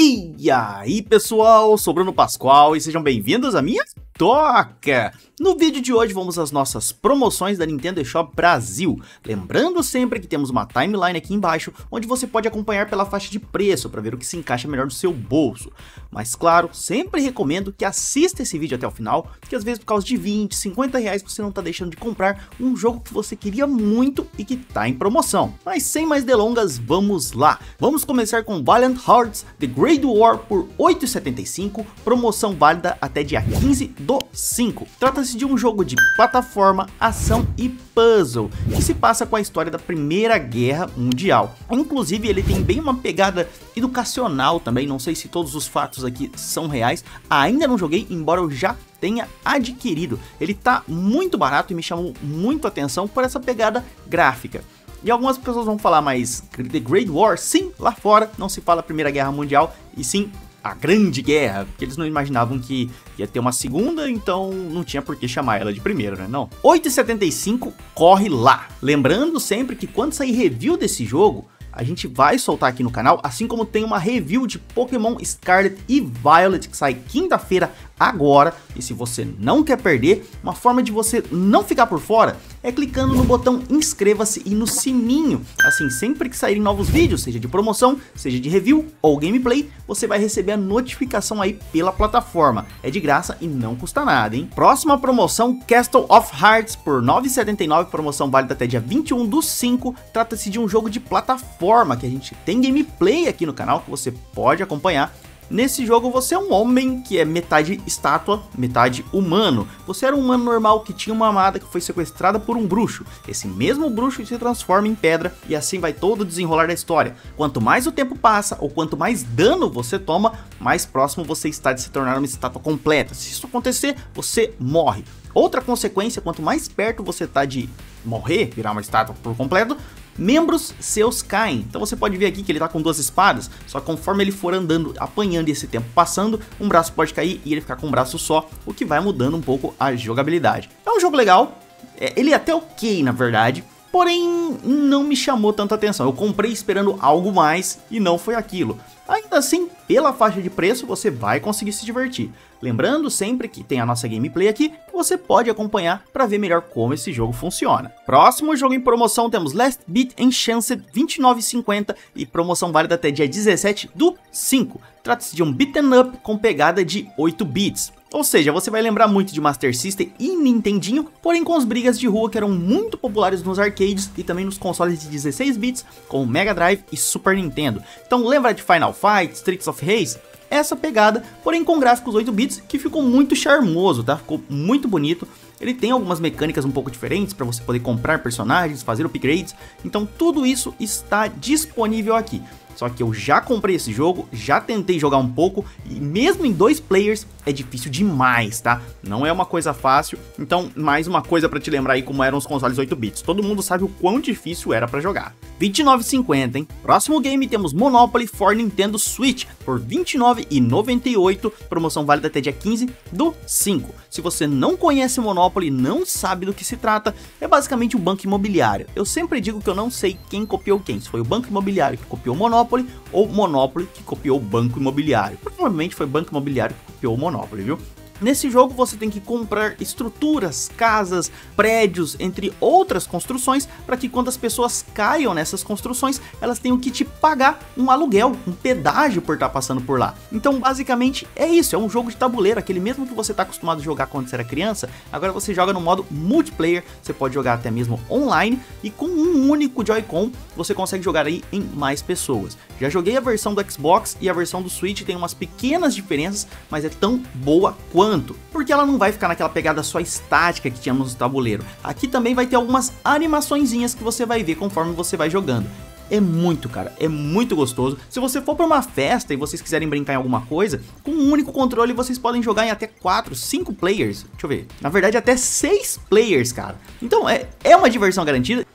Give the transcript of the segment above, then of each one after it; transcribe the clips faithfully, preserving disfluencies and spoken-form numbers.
E aí pessoal, sou Bruno Pascoal e sejam bem-vindos à minha toca! No vídeo de hoje vamos às nossas promoções da Nintendo eShop Brasil. Lembrando sempre que temos uma timeline aqui embaixo, onde você pode acompanhar pela faixa de preço para ver o que se encaixa melhor no seu bolso. Mas claro, sempre recomendo que assista esse vídeo até o final, que às vezes por causa de vinte, cinquenta reais você não está deixando de comprar um jogo que você queria muito e que está em promoção. Mas sem mais delongas, vamos lá! Vamos começar com Valiant Hearts The Great War por oito reais e setenta e cinco centavos, promoção válida até dia quinze do cinco. Trata-se de um jogo de plataforma, ação e puzzle, que se passa com a história da Primeira Guerra Mundial. Inclusive ele tem bem uma pegada educacional também, não sei se todos os fatos aqui são reais, ainda não joguei, embora eu já tenha adquirido. Ele tá muito barato e me chamou muito a atenção por essa pegada gráfica. E algumas pessoas vão falar, mas The Great War? Sim, lá fora não se fala Primeira Guerra Mundial, e sim a Grande Guerra, porque eles não imaginavam que ia ter uma segunda, então não tinha por que chamar ela de primeira, né? Não. oito reais e setenta e cinco centavos, corre lá. Lembrando sempre que quando sair review desse jogo, a gente vai soltar aqui no canal, assim como tem uma review de Pokémon Scarlet e Violet que sai quinta-feira agora. E se você não quer perder, uma forma de você não ficar por fora é clicando no botão inscreva-se e no sininho. Assim, sempre que saírem novos vídeos, seja de promoção, seja de review ou gameplay, você vai receber a notificação aí pela plataforma. É de graça e não custa nada, hein? Próxima promoção, Castle of Hearts por nove reais e setenta e nove centavos, promoção válida até dia vinte e um do cinco. Trata-se de um jogo de plataforma que a gente tem gameplay aqui no canal que você pode acompanhar. Nesse jogo você é um homem que é metade estátua, metade humano. Você era um humano normal que tinha uma amada que foi sequestrada por um bruxo. Esse mesmo bruxo se transforma em pedra e assim vai todo o desenrolar da história. Quanto mais o tempo passa ou quanto mais dano você toma, mais próximo você está de se tornar uma estátua completa. Se isso acontecer, você morre. Outra consequência, quanto mais perto você está de morrer, virar uma estátua por completo, membros seus caem. Então você pode ver aqui que ele tá com duas espadas, só que conforme ele for andando, apanhando e esse tempo passando, um braço pode cair e ele ficar com um braço só, o que vai mudando um pouco a jogabilidade. É um jogo legal, é, ele é até ok na verdade, porém não me chamou tanta atenção. Eu comprei esperando algo mais e não foi aquilo. Ainda assim, pela faixa de preço, você vai conseguir se divertir. Lembrando sempre que tem a nossa gameplay aqui, que você pode acompanhar para ver melhor como esse jogo funciona. Próximo jogo em promoção temos Last Beat Enchanted, vinte e nove reais e cinquenta centavos e promoção válida até dia dezessete do cinco. Trata-se de um beat'em up com pegada de oito bits. Ou seja, você vai lembrar muito de Master System e Nintendinho, porém com as brigas de rua que eram muito populares nos arcades e também nos consoles de dezesseis bits, como Mega Drive e Super Nintendo. Então lembra de Final Fight, Streets of Rage? Essa pegada, porém com gráficos oito bits, que ficou muito charmoso, tá? Ficou muito bonito. Ele tem algumas mecânicas um pouco diferentes para você poder comprar personagens, fazer upgrades. Então tudo isso está disponível aqui. Só que eu já comprei esse jogo, já tentei jogar um pouco e mesmo em dois players é difícil demais, tá? Não é uma coisa fácil, então mais uma coisa pra te lembrar aí como eram os consoles oito bits. Todo mundo sabe o quão difícil era pra jogar. vinte e nove reais e cinquenta centavos, hein? Próximo game temos Monopoly for Nintendo Switch por vinte e nove reais e noventa e oito centavos, promoção válida até dia quinze do cinco. Se você não conhece Monopoly, não sabe do que se trata, é basicamente o banco imobiliário. Eu sempre digo que eu não sei quem copiou quem, se foi o banco imobiliário que copiou o Monopoly ou Monopoly que copiou o banco imobiliário. Provavelmente foi o banco imobiliário que copiou o Monopoly, viu? Nesse jogo você tem que comprar estruturas, casas, prédios, entre outras construções, para que quando as pessoas caiam nessas construções, elas tenham que te pagar um aluguel, um pedágio por estar passando por lá. Então basicamente é isso, é um jogo de tabuleiro, aquele mesmo que você está acostumado a jogar quando você era criança, agora você joga no modo multiplayer, você pode jogar até mesmo online, e com um único Joy-Con você consegue jogar aí em mais pessoas. Já joguei a versão do Xbox e a versão do Switch tem umas pequenas diferenças, mas é tão boa quanto. Porque ela não vai ficar naquela pegada só estática que tínhamos no tabuleiro. Aqui também vai ter algumas animaçõezinhas que você vai ver conforme você vai jogando. É muito, cara, é muito gostoso. Se você for para uma festa e vocês quiserem brincar em alguma coisa, com um único controle vocês podem jogar em até quatro, cinco players. Deixa eu ver. Na verdade, até seis players, cara. Então, é, é uma diversão garantida.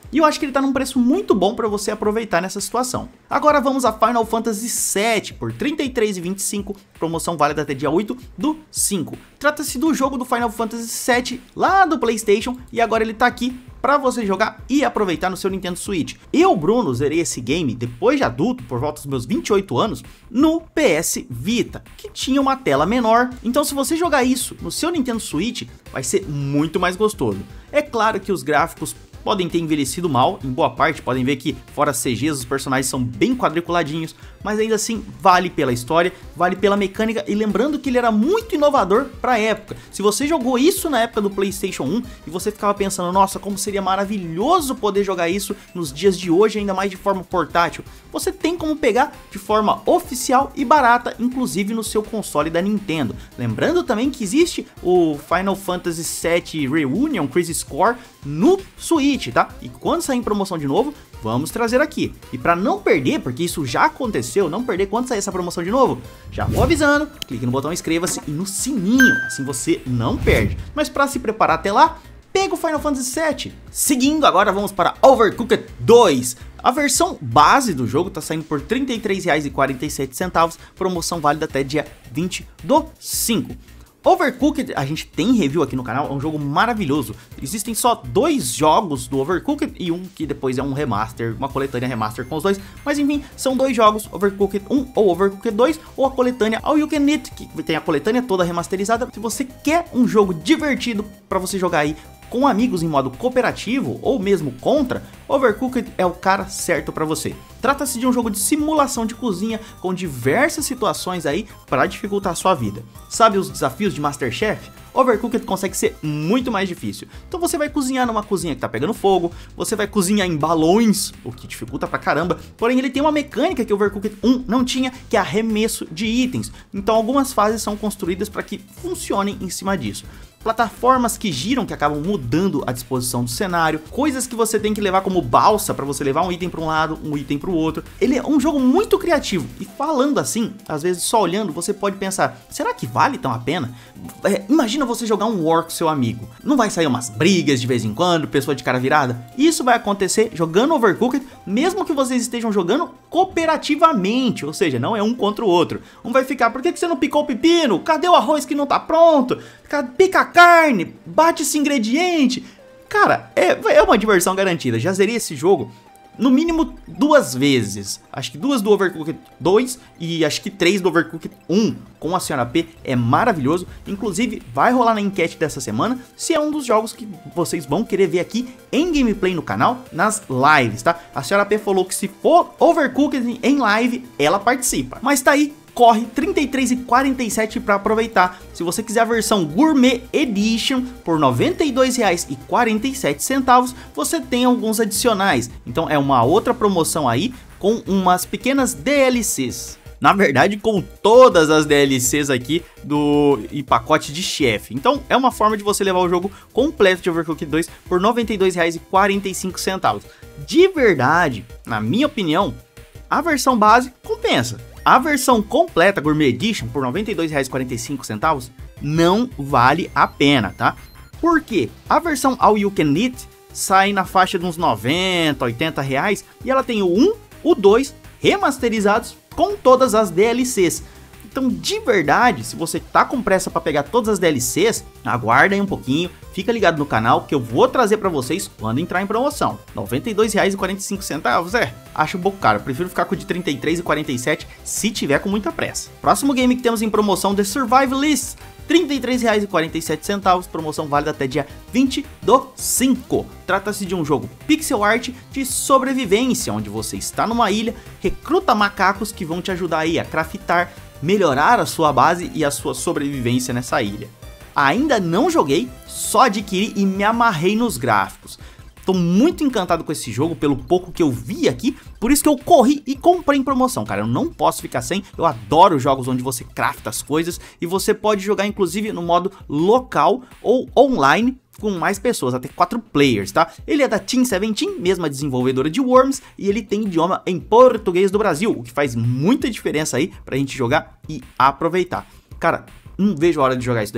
E eu acho que ele tá num preço muito bom para você aproveitar nessa situação. Agora vamos a Final Fantasy sete por trinta e três reais e vinte e cinco centavos, promoção válida até dia oito do cinco. Trata-se do jogo do Final Fantasy sete lá do PlayStation e agora ele tá aqui para você jogar e aproveitar no seu Nintendo Switch. Eu, Bruno, zerei esse game depois de adulto, por volta dos meus vinte e oito anos, no P S Vita, que tinha uma tela menor. Então se você jogar isso no seu Nintendo Switch, vai ser muito mais gostoso. É claro que os gráficos podem ter envelhecido mal, em boa parte, podem ver que fora C Gs os personagens são bem quadriculadinhos, mas ainda assim vale pela história, vale pela mecânica e lembrando que ele era muito inovador para a época. Se você jogou isso na época do PlayStation um e você ficava pensando, nossa, como seria maravilhoso poder jogar isso nos dias de hoje, ainda mais de forma portátil, você tem como pegar de forma oficial e barata, inclusive no seu console da Nintendo. Lembrando também que existe o Final Fantasy sete Reunion Crisis Core no Switch, tá? E quando sair em promoção de novo, vamos trazer aqui. E para não perder, porque isso já aconteceu, não perder quando sair essa promoção de novo, já vou avisando, clique no botão inscreva-se e no sininho, assim você não perde. Mas para se preparar até lá, pega o Final Fantasy sete. Seguindo, agora vamos para Overcooked dois. A versão base do jogo tá saindo por trinta e três reais e quarenta e sete centavos, promoção válida até dia vinte do cinco. Overcooked, a gente tem review aqui no canal, é um jogo maravilhoso. Existem só dois jogos do Overcooked e um que depois é um remaster, uma coletânea remaster com os dois. Mas enfim, são dois jogos, Overcooked um ou Overcooked dois, ou a coletânea All You Can Eat, que tem a coletânea toda remasterizada. Se você quer um jogo divertido para você jogar aí com amigos em modo cooperativo ou mesmo contra, Overcooked é o cara certo para você. Trata-se de um jogo de simulação de cozinha com diversas situações aí para dificultar a sua vida. Sabe os desafios de MasterChef? Overcooked consegue ser muito mais difícil. Então você vai cozinhar numa cozinha que tá pegando fogo, você vai cozinhar em balões, o que dificulta pra caramba, porém ele tem uma mecânica que o Overcooked um não tinha, que é arremesso de itens. Então algumas fases são construídas para que funcionem em cima disso. Plataformas que giram, que acabam mudando a disposição do cenário, coisas que você tem que levar como balsa para você levar um item para um lado, um item para o outro. Ele é um jogo muito criativo e falando assim, às vezes só olhando, você pode pensar, será que vale tão a pena? É, imagina você jogar um War com seu amigo, não vai sair umas brigas de vez em quando, pessoa de cara virada? Isso vai acontecer jogando Overcooked, mesmo que vocês estejam jogando cooperativamente, ou seja, não é um contra o outro. Um vai ficar, por que que você não picou o pepino? Cadê o arroz que não tá pronto? Pica a carne, bate esse ingrediente. Cara, é, é uma diversão garantida. Já zerei esse jogo no mínimo duas vezes. Acho que duas do Overcooked dois e acho que três do Overcooked um com a Senhora P. É maravilhoso. Inclusive, vai rolar na enquete dessa semana se é um dos jogos que vocês vão querer ver aqui em gameplay no canal, nas lives, tá? A Senhora P falou que se for Overcooked em live, ela participa. Mas tá aí. Corre trinta e três reais e quarenta e sete centavos para aproveitar. Se você quiser a versão Gourmet Edition por noventa e dois reais e quarenta e sete centavos, você tem alguns adicionais. Então é uma outra promoção aí com umas pequenas D L Cs. Na verdade, com todas as D L Cs aqui do e pacote de chefe. Então é uma forma de você levar o jogo completo de Overcooked dois por noventa e dois reais e quarenta e cinco centavos. De verdade, na minha opinião, a versão base compensa. A versão completa Gourmet Edition por noventa e dois reais e quarenta e cinco centavos não vale a pena, tá? Por quê? A versão All You Can Eat sai na faixa de uns noventa, oitenta reais e ela tem o um, o dois remasterizados com todas as D L Cs. Então, de verdade, se você tá com pressa para pegar todas as D L Cs, aguarda aí um pouquinho, fica ligado no canal que eu vou trazer para vocês quando entrar em promoção. noventa e dois reais e quarenta e cinco centavos, é, acho um pouco caro, prefiro ficar com o de trinta e três reais e quarenta e sete centavos se tiver com muita pressa. Próximo game que temos em promoção, The Survivalist, trinta e três reais e quarenta e sete centavos, promoção válida até dia vinte do cinco. Trata-se de um jogo pixel art de sobrevivência, onde você está numa ilha, recruta macacos que vão te ajudar aí a craftar, melhorar a sua base e a sua sobrevivência nessa ilha. Ainda não joguei, só adquiri e me amarrei nos gráficos. Tô muito encantado com esse jogo pelo pouco que eu vi aqui, por isso que eu corri e comprei em promoção, cara. Eu não posso ficar sem, eu adoro jogos onde você crafta as coisas e você pode jogar inclusive no modo local ou online com mais pessoas, até quatro players, tá? Ele é da Team Seventeen, mesma desenvolvedora de Worms, e ele tem idioma em português do Brasil, o que faz muita diferença aí pra gente jogar e aproveitar. Cara, não vejo a hora de jogar isso daqui.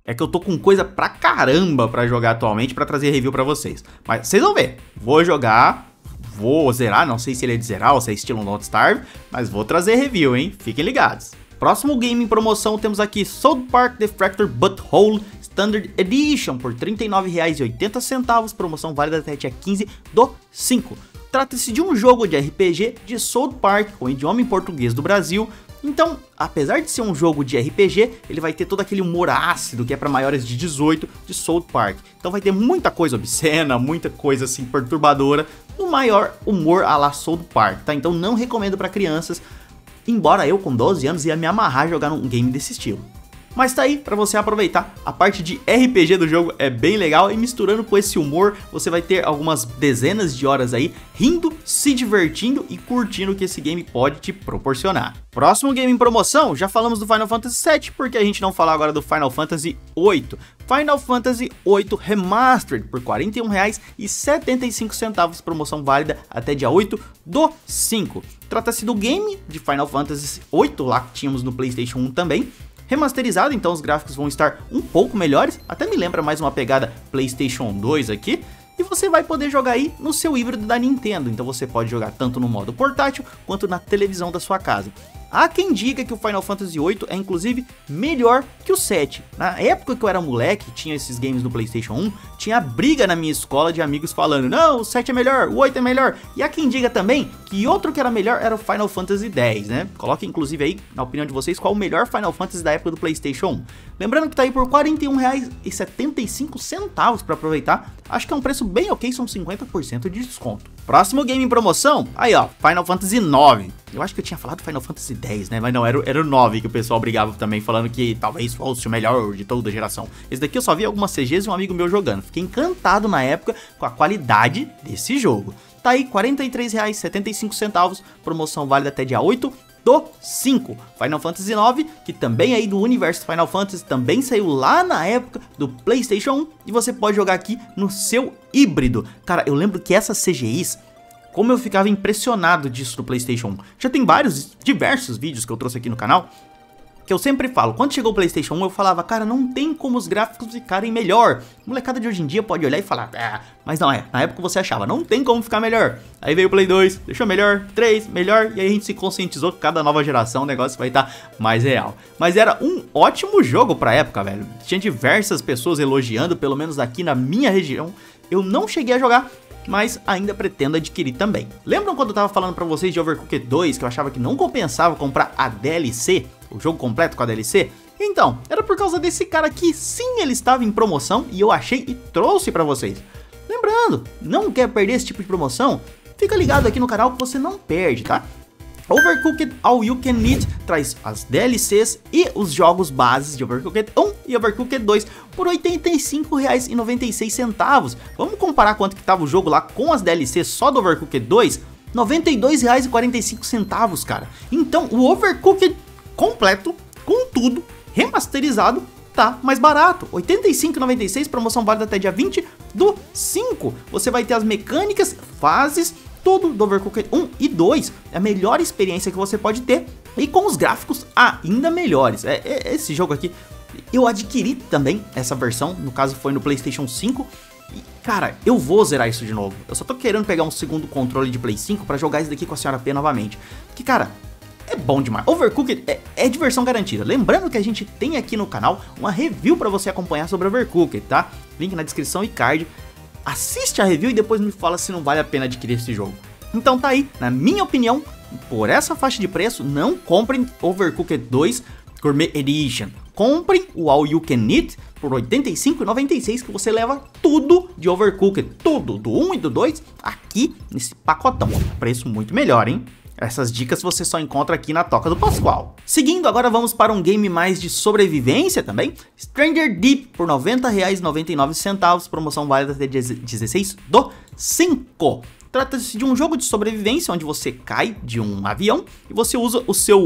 É que eu tô com coisa pra caramba pra jogar atualmente pra trazer review pra vocês. Mas vocês vão ver, vou jogar, vou zerar, não sei se ele é de zerar ou se é estilo Don't Starve, mas vou trazer review, hein? Fiquem ligados. Próximo game em promoção temos aqui South Park The Fractured But Whole Standard Edition por trinta e nove reais e oitenta centavos, promoção válida até dia quinze do cinco. Trata-se de um jogo de R P G de South Park com idioma em português do Brasil. Então, apesar de ser um jogo de R P G, ele vai ter todo aquele humor ácido que é para maiores de dezoito de South Park. Então vai ter muita coisa obscena, muita coisa assim perturbadora, o maior humor à la South Park, tá? Então não recomendo para crianças. Embora eu com doze anos ia me amarrar a jogar num game desse estilo. Mas tá aí pra você aproveitar, a parte de R P G do jogo é bem legal e misturando com esse humor, você vai ter algumas dezenas de horas aí rindo, se divertindo e curtindo o que esse game pode te proporcionar. Próximo game em promoção, já falamos do Final Fantasy sete, porque a gente não falar agora do Final Fantasy oito. Final Fantasy oito Remastered por quarenta e um reais e setenta e cinco centavos, promoção válida até dia oito do cinco. Trata-se do game de Final Fantasy oito, lá que tínhamos no PlayStation um também, remasterizado, então os gráficos vão estar um pouco melhores, até me lembra mais uma pegada PlayStation dois aqui, e você vai poder jogar aí no seu híbrido da Nintendo, então você pode jogar tanto no modo portátil quanto na televisão da sua casa. Há quem diga que o Final Fantasy oito é inclusive melhor que o sete. Na época que eu era moleque, tinha esses games no PlayStation um, tinha briga na minha escola de amigos falando: não, o sete é melhor, o oito é melhor. E há quem diga também que outro que era melhor era o Final Fantasy dez, né? Coloque inclusive aí, na opinião de vocês, qual o melhor Final Fantasy da época do PlayStation um. Lembrando que tá aí por quarenta e um reais e setenta e cinco centavos para aproveitar. Acho que é um preço bem ok, são cinquenta por cento de desconto. Próximo game em promoção, aí ó, Final Fantasy nove. Eu acho que eu tinha falado Final Fantasy dez, né? Mas não, era, era o nove que o pessoal brigava também, falando que talvez fosse o melhor de toda a geração. Esse daqui eu só vi algumas C Gs e um amigo meu jogando. Fiquei encantado na época com a qualidade desse jogo. Tá aí, quarenta e três reais e setenta e cinco centavos, promoção válida até dia oito do cinco. Final Fantasy nove, que também é aí do universo Final Fantasy, também saiu lá na época do PlayStation um, e você pode jogar aqui no seu híbrido. Cara, eu lembro que essas C G Is, como eu ficava impressionado disso no PlayStation um. Já tem vários, diversos vídeos que eu trouxe aqui no canal, que eu sempre falo, quando chegou o PlayStation um eu falava, cara, não tem como os gráficos ficarem melhor. A molecada de hoje em dia pode olhar e falar, ah, mas não é, na época você achava, não tem como ficar melhor. Aí veio o Play dois, deixou melhor, três, melhor, e aí a gente se conscientizou que cada nova geração o negócio vai estar mais real. Mas era um ótimo jogo pra época, velho. Tinha diversas pessoas elogiando, pelo menos aqui na minha região. Eu não cheguei a jogar, mas ainda pretendo adquirir também. Lembram quando eu tava falando pra vocês de Overcooked dois, que eu achava que não compensava comprar a D L C, o jogo completo com a D L C? Então, era por causa desse cara aqui, sim, ele estava em promoção e eu achei e trouxe pra vocês. Lembrando, não quer perder esse tipo de promoção? Fica ligado aqui no canal que você não perde, tá? Overcooked All You Can Eat traz as D L Cs e os jogos bases de Overcooked um e Overcooked dois por oitenta e cinco reais e noventa e seis centavos. Vamos comparar quanto que tava o jogo lá com as D L Cs só do Overcooked dois? noventa e dois reais e quarenta e cinco centavos, cara. Então o Overcooked completo, com tudo, remasterizado, tá mais barato, oitenta e cinco reais e noventa e seis centavos, promoção válida até dia vinte do cinco. Você vai ter as mecânicas, fases, tudo do Overcooked um e dois, é a melhor experiência que você pode ter, e com os gráficos ainda melhores. É, é, esse jogo aqui, eu adquiri também essa versão, no caso foi no PlayStation cinco, e cara, eu vou zerar isso de novo. Eu só tô querendo pegar um segundo controle de Play cinco pra jogar isso daqui com a Senhora P novamente, porque cara, é bom demais. Overcooked é, é diversão garantida. Lembrando que a gente tem aqui no canal uma review pra você acompanhar sobre Overcooked, tá? Link na descrição e card. Assiste a review e depois me fala se não vale a pena adquirir esse jogo. Então tá aí, na minha opinião, por essa faixa de preço, não comprem Overcooked dois Gourmet Edition. Comprem o All You Can Eat por oitenta e cinco reais e noventa e seis centavos, que você leva tudo de Overcooked, tudo, do um e do dois, aqui nesse pacotão. Preço muito melhor, hein? Essas dicas você só encontra aqui na Toca do Pascoal. Seguindo, agora vamos para um game mais de sobrevivência também. Stranger Deep por noventa reais e noventa e nove centavos, promoção válida até dezesseis do cinco. Trata-se de um jogo de sobrevivência onde você cai de um avião e você usa o seu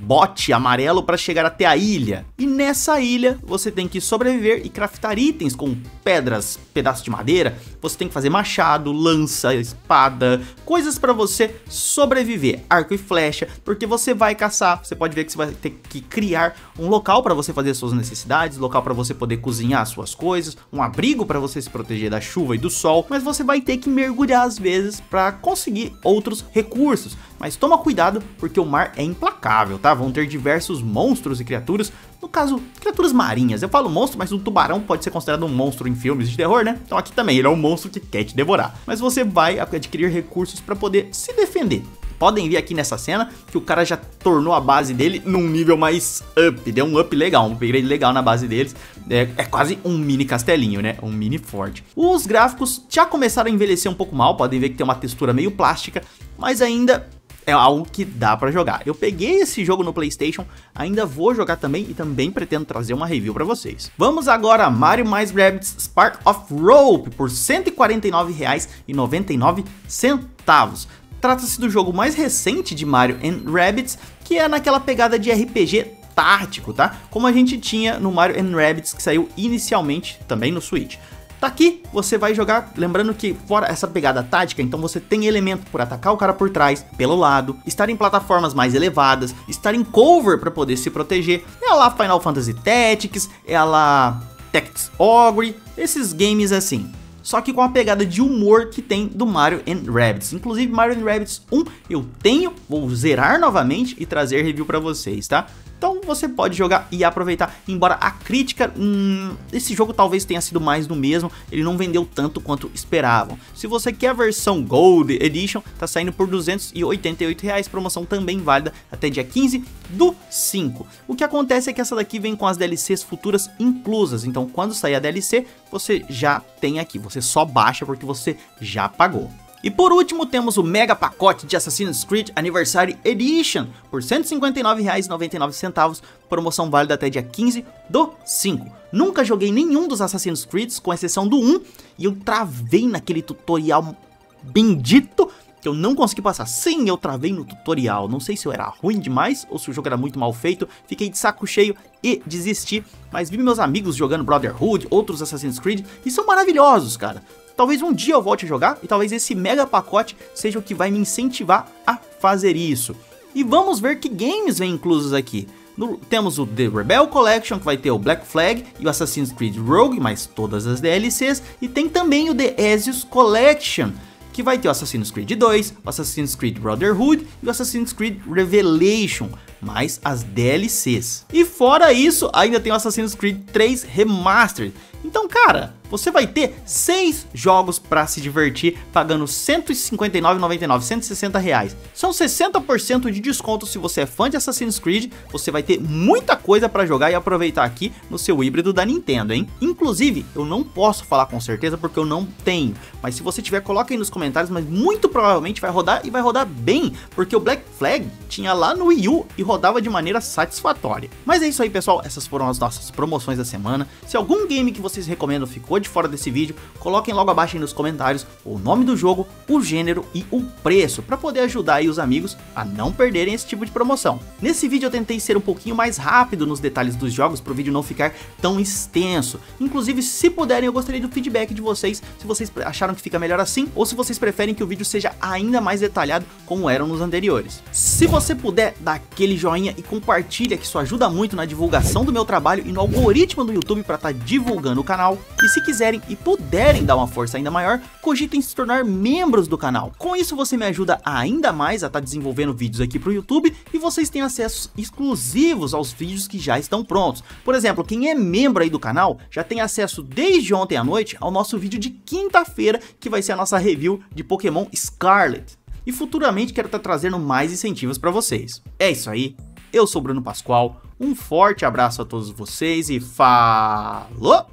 bote amarelo para chegar até a ilha. E nessa ilha você tem que sobreviver e craftar itens com pedras, pedaços de madeira. Você tem que fazer machado, lança, espada, coisas para você sobreviver, arco e flecha, porque você vai caçar. Você pode ver que você vai ter que criar um local para você fazer suas necessidades, local para você poder cozinhar suas coisas, um abrigo para você se proteger da chuva e do sol, mas você vai ter que mergulhar às vezes para conseguir outros recursos. Mas toma cuidado, porque o mar é implacável, tá? Vão ter diversos monstros e criaturas, no caso, criaturas marinhas. Eu falo monstro, mas um tubarão pode ser considerado um monstro em filmes de terror, né? Então aqui também, ele é um monstro que quer te devorar. Mas você vai adquirir recursos para poder se defender. Podem ver aqui nessa cena que o cara já tornou a base dele num nível mais up, deu um up legal, um upgrade legal na base deles. É, é quase um mini castelinho, né? Um mini forte. Os gráficos já começaram a envelhecer um pouco mal, podem ver que tem uma textura meio plástica, mas ainda é algo que dá pra jogar. Eu peguei esse jogo no PlayStation, ainda vou jogar também e também pretendo trazer uma review pra vocês. Vamos agora a Mario mais Rabbids Spark of Hope por cento e quarenta e nove reais e noventa e nove centavos. Trata-se do jogo mais recente de Mario and Rabbids, que é naquela pegada de R P G tático, tá? Como a gente tinha no Mario and Rabbids, que saiu inicialmente também no Switch. Tá aqui, você vai jogar, lembrando que fora essa pegada tática, então você tem elemento por atacar o cara por trás, pelo lado, estar em plataformas mais elevadas, estar em cover para poder se proteger. É lá Final Fantasy Tactics, é lá Tactics Ogre, esses games assim. Só que com a pegada de humor que tem do Mario and Rabbids. Inclusive Mario and Rabbids um eu tenho, vou zerar novamente e trazer review pra vocês, tá? Então você pode jogar e aproveitar, embora a crítica, hum, esse jogo talvez tenha sido mais do mesmo, ele não vendeu tanto quanto esperavam. Se você quer a versão Gold Edition, tá saindo por duzentos e oitenta e oito reais, promoção também válida até dia quinze do cinco. O que acontece é que essa daqui vem com as D L Cs futuras inclusas, então quando sair a D L C, você já tem aqui, você só baixa porque você já pagou. E por último temos o mega pacote de Assassin's Creed Anniversary Edition por cento e cinquenta e nove reais e noventa e nove centavos, promoção válida até dia quinze do cinco. Nunca joguei nenhum dos Assassin's Creed, com exceção do um, e eu travei naquele tutorial bendito que eu não consegui passar. Sim, eu travei no tutorial, não sei se eu era ruim demais ou se o jogo era muito mal feito, fiquei de saco cheio e desisti, mas vi meus amigos jogando Brotherhood, outros Assassin's Creed, e são maravilhosos, cara. Talvez um dia eu volte a jogar e talvez esse mega pacote seja o que vai me incentivar a fazer isso. E vamos ver que games vêm inclusos aqui. No, temos o The Rebel Collection, que vai ter o Black Flag e o Assassin's Creed Rogue, mais todas as D L Cs. E tem também o The Ezio Collection, que vai ter o Assassin's Creed dois, o Assassin's Creed Brotherhood e o Assassin's Creed Revelation, mais as D L Cs. E fora isso, ainda tem o Assassin's Creed três Remastered. Então, cara, você vai ter seis jogos para se divertir pagando cento e cinquenta e nove reais e noventa e nove centavos, cento e sessenta reais. São sessenta por cento de desconto se você é fã de Assassin's Creed. Você vai ter muita coisa para jogar e aproveitar aqui no seu híbrido da Nintendo, hein? Inclusive, eu não posso falar com certeza porque eu não tenho, mas se você tiver, coloca aí nos comentários, mas muito provavelmente vai rodar e vai rodar bem, porque o Black Flag tinha lá no Wii U e rodava de maneira satisfatória. Mas é isso aí, pessoal, essas foram as nossas promoções da semana. Se algum game que vocês recomendam ficou de fora desse vídeo, coloquem logo abaixo aí nos comentários o nome do jogo, o gênero e o preço, para poder ajudar aí os amigos a não perderem esse tipo de promoção. Nesse vídeo eu tentei ser um pouquinho mais rápido nos detalhes dos jogos, para o vídeo não ficar tão extenso. Inclusive, se puderem, eu gostaria do feedback de vocês, se vocês acharam que fica melhor assim, ou se vocês preferem que o vídeo seja ainda mais detalhado como eram nos anteriores. Se você puder, dá aquele joinha e compartilha, que isso ajuda muito na divulgação do meu trabalho e no algoritmo do YouTube para estar divulgando o canal. E se quiserem e puderem dar uma força ainda maior, cogitem se tornar membros do canal. Com isso você me ajuda ainda mais a estar desenvolvendo vídeos aqui para o YouTube e vocês têm acessos exclusivos aos vídeos que já estão prontos. Por exemplo, quem é membro aí do canal já tem acesso desde ontem à noite ao nosso vídeo de quinta-feira, que vai ser a nossa review de Pokémon Scarlet. E futuramente quero estar trazendo mais incentivos para vocês. É isso aí, eu sou Bruno Pascoal, um forte abraço a todos vocês e falou!